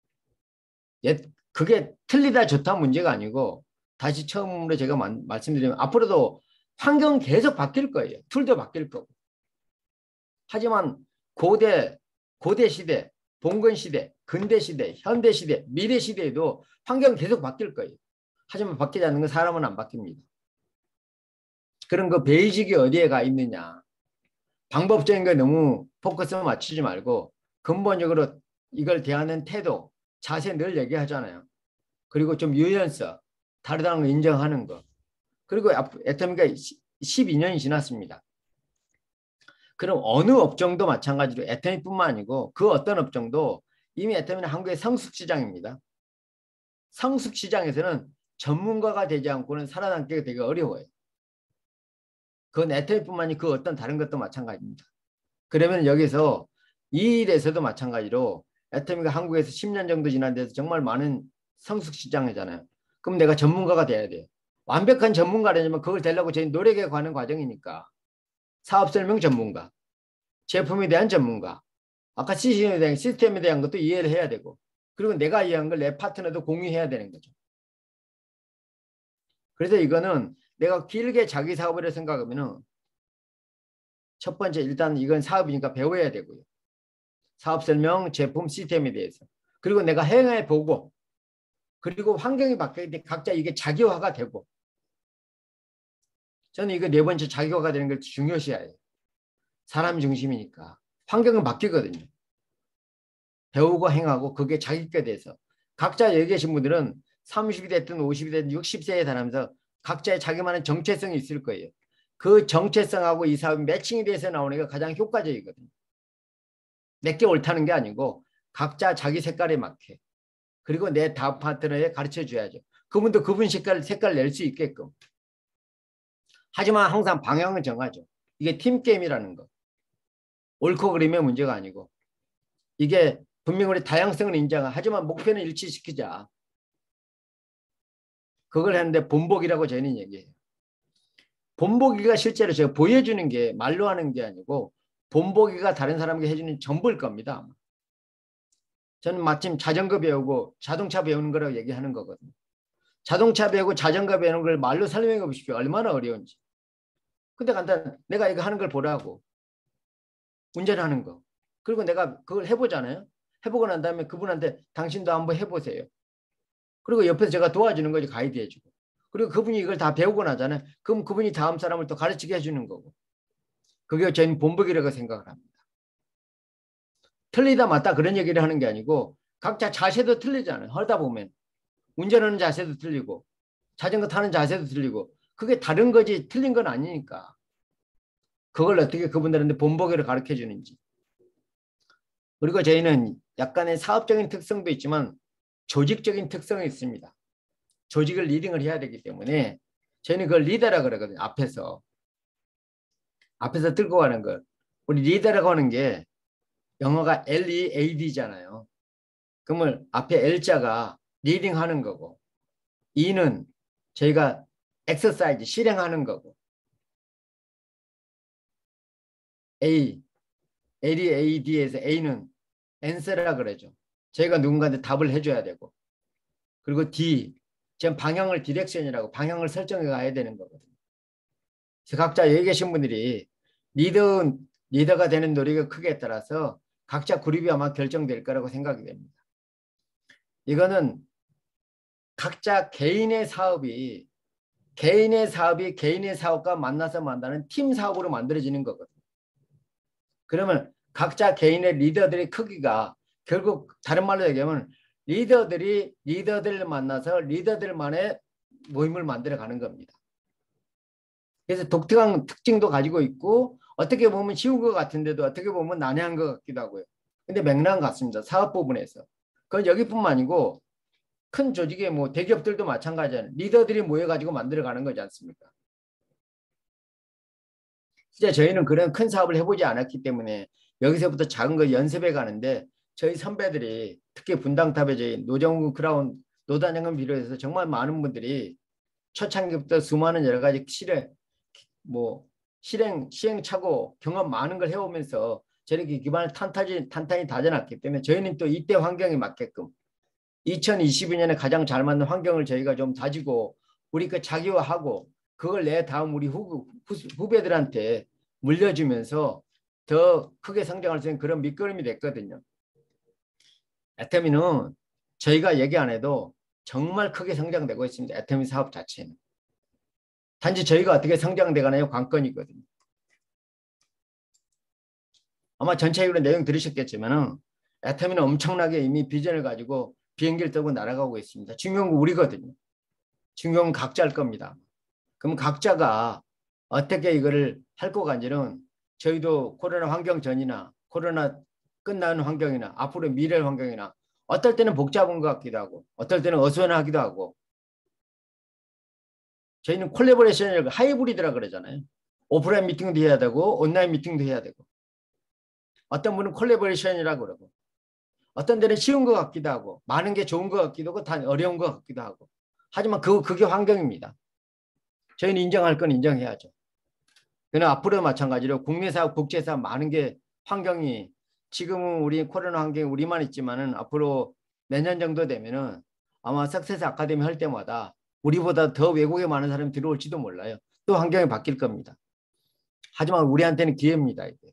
그게 틀리다 좋다 문제가 아니고 다시 처음으로 제가 말씀드리면 앞으로도 환경은 계속 바뀔 거예요. 툴도 바뀔 거고. 하지만 고대, 고대 시대, 봉건 시대, 근대 시대, 현대 시대, 미래 시대에도 환경은 계속 바뀔 거예요. 하지만 바뀌지 않는 건 사람은 안 바뀝니다. 그런 그 베이직이 어디에 가 있느냐. 방법적인 거 너무 포커스 맞추지 말고 근본적으로 이걸 대하는 태도, 자세 늘 얘기하잖아요. 그리고 좀 유연성, 다르다는 걸 인정하는 거. 그리고 애터미가 십이 년이 지났습니다. 그럼 어느 업종도 마찬가지로 애터미뿐만 아니고 그 어떤 업종도 이미 애터미는 한국의 성숙 시장입니다. 성숙 시장에서는 전문가가 되지 않고는 살아남기가 되게 어려워요. 그건 애터미뿐만 아니고 그 어떤 다른 것도 마찬가지입니다. 그러면 여기서 이 일에서도 마찬가지로 애터미가 한국에서 십 년 정도 지난 데서 정말 많은 성숙 시장이잖아요. 그럼 내가 전문가가 돼야 돼요. 완벽한 전문가라면 그걸 되려고 저희 노력에 가는 과정이니까 사업 설명 전문가, 제품에 대한 전문가, 아까 시스템에 대한, 시스템에 대한 것도 이해를 해야 되고 그리고 내가 이해한 걸 내 파트너도 공유해야 되는 거죠. 그래서 이거는 내가 길게 자기 사업을 생각하면은 첫 번째 일단 이건 사업이니까 배워야 되고요. 사업 설명, 제품, 시스템에 대해서. 그리고 내가 행해 보고 그리고 환경이 바뀔 때 각자 이게 자기화가 되고 저는 이거 네 번째 자기화가 되는 걸 중요시해요. 사람 중심이니까. 환경은 바뀌거든요. 배우고 행하고 그게 자기가 돼서 각자 여기 계신 분들은 삼십이 됐든 오십이 됐든 육십 세에 달하면서 각자의 자기만의 정체성이 있을 거예요. 그 정체성하고 이 사업이 매칭이 돼서 나오는 게 가장 효과적이거든요. 내게 옳다는 게 아니고 각자 자기 색깔에 맞게 그리고 내 다음 파트너에 가르쳐 줘야죠. 그분도 그분 색깔, 색깔 낼 수 있게끔. 하지만 항상 방향을 정하죠. 이게 팀게임이라는 거. 옳고 그름의 문제가 아니고 이게 분명히 우리 다양성을 인정하 하지만 목표는 일치시키자. 그걸 했는데 본보기라고 저희는 얘기해요. 본보기가 실제로 제가 보여주는 게 말로 하는 게 아니고 본보기가 다른 사람에게 해주는 전부일 겁니다. 저는 마침 자전거 배우고 자동차 배우는 거라고 얘기하는 거거든요. 자동차 배우고 자전거 배우는 걸 말로 설명해 보십시오. 얼마나 어려운지. 근데 간단 내가 이거 하는 걸 보라고. 운전하는 거. 그리고 내가 그걸 해보잖아요. 해보고 난 다음에 그분한테 당신도 한번 해보세요. 그리고 옆에서 제가 도와주는 거지 가이드 해주고. 그리고 그분이 이걸 다 배우고 나잖아요. 그럼 그분이 다음 사람을 또 가르치게 해주는 거고. 그게 저희는 본보기라고 생각을 합니다. 틀리다 맞다 그런 얘기를 하는 게 아니고 각자 자세도 틀리잖아요. 하다 보면. 운전하는 자세도 틀리고 자전거 타는 자세도 틀리고 그게 다른 거지 틀린 건 아니니까. 그걸 어떻게 그분들한테 본보기를 가르쳐 주는지. 그리고 저희는 약간의 사업적인 특성도 있지만 조직적인 특성이 있습니다. 조직을 리딩을 해야 되기 때문에 저희는 그걸 리더라고 그러거든요. 앞에서. 앞에서 들고 가는 걸. 우리 리더라고 하는 게 영어가 엘 이 에이 디잖아요. 그러면 앞에 L자가 리딩하는 거고 E는 저희가 엑서사이즈 실행하는 거고 A, 엘 이 에이 디에서 A는 answer라 그러죠. 저희가 누군가한테 답을 해줘야 되고 그리고 D, 지금 방향을 디렉션이라고 방향을 설정해 가야 되는 거거든요. 그래서 각자 여기 계신 분들이 리더, 리더가 되는 노력의 크기에 따라서 각자 그룹이 아마 결정될 거라고 생각이 됩니다. 이거는 각자 개인의 사업이 개인의 사업이 개인의 사업과 만나서 만나는 팀 사업으로 만들어지는 거거든요. 그러면 각자 개인의 리더들의 크기가 결국 다른 말로 얘기하면 리더들이 리더들을 만나서 리더들만의 모임을 만들어 가는 겁니다. 그래서 독특한 특징도 가지고 있고 어떻게 보면 쉬운 것 같은데도 어떻게 보면 난해한 것 같기도 하고요. 근데 맥락은 같습니다. 사업 부분에서. 그건 여기뿐만 아니고 큰 조직의 뭐 대기업들도 마찬가지잖아요. 리더들이 모여가지고 만들어가는 거지 않습니까? 진짜 저희는 그런 큰 사업을 해보지 않았기 때문에 여기서부터 작은 거 연습해 가는데 저희 선배들이 특히 분당탑의 저희 노정근 크라운 노단장을 비롯해서 정말 많은 분들이 초창기부터 수많은 여러 가지 실행 뭐 실행 시행착오 경험 많은 걸 해오면서 저렇게 기반을 탄탄히 탄탄히 다져놨기 때문에 저희는 또 이때 환경에 맞게끔 이천이십이 년에 가장 잘 맞는 환경을 저희가 좀 다지고 우리 그 자기화하고 그걸 내 다음 우리 후, 후, 후배들한테 물려주면서 더 크게 성장할 수 있는 그런 밑거름이 됐거든요. 애터미는 저희가 얘기 안 해도 정말 크게 성장되고 있습니다. 애터미 사업 자체는. 단지 저희가 어떻게 성장되가나요? 관건이거든요. 아마 전체적으로 내용 들으셨겠지만 애터미는 엄청나게 이미 비전을 가지고 비행기를 타고 날아가고 있습니다. 중요한 건 우리거든요. 중요한 건 각자일 겁니다. 그럼 각자가 어떻게 이거를 할 것 같은지는 저희도 코로나 환경 전이나 코로나 끝나는 환경이나 앞으로 미래 환경이나 어떨 때는 복잡한 것 같기도 하고 어떨 때는 어수선하기도 하고 저희는 콜라보레이션을 하이브리드라 그러잖아요. 오프라인 미팅도 해야 되고 온라인 미팅도 해야 되고 어떤 분은 콜라보레이션이라고 그러고 어떤 데는 쉬운 것 같기도 하고 많은 게 좋은 것 같기도 하고 다 어려운 것 같기도 하고 하지만 그, 그게 환경입니다. 저희는 인정할 건 인정해야죠. 그러나 앞으로 마찬가지로 국내 사업, 국제 사업 많은 게 환경이 지금은 우리 코로나 환경이 우리만 있지만은 앞으로 몇 년 정도 되면은 아마 석세스 아카데미 할 때마다 우리보다 더 외국에 많은 사람이 들어올지도 몰라요. 또 환경이 바뀔 겁니다. 하지만 우리한테는 기회입니다. 이게.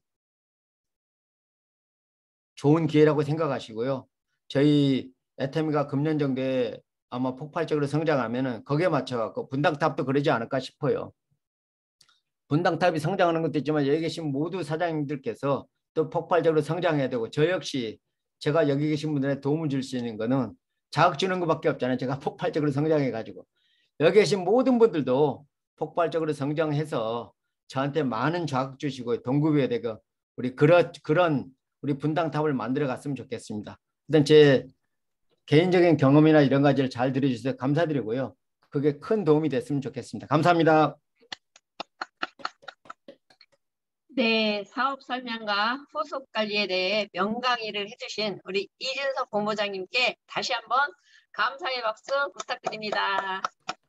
좋은 기회라고 생각하시고요. 저희 애터미가 금년 정도에 아마 폭발적으로 성장하면은 거기에 맞춰갖고 분당탑도 그러지 않을까 싶어요. 분당탑이 성장하는 것도 있지만 여기 계신 모두 사장님들께서 또 폭발적으로 성장해야 되고 저 역시 제가 여기 계신 분들의 도움을 줄 수 있는 거는 자극 주는 것밖에 없잖아요. 제가 폭발적으로 성장해가지고 여기 계신 모든 분들도 폭발적으로 성장해서 저한테 많은 자극 주시고 동급이 되고 우리 그런 그런 우리 분당탑을 만들어 갔으면 좋겠습니다. 일단 제 개인적인 경험이나 이런 가지를 잘 들어주셔서 감사드리고요. 그게 큰 도움이 됐으면 좋겠습니다. 감사합니다. 네, 사업 설명과 후속 관리에 대해 명강의를 해주신 우리 이진석 본부장님께 다시 한번 감사의 박수 부탁드립니다.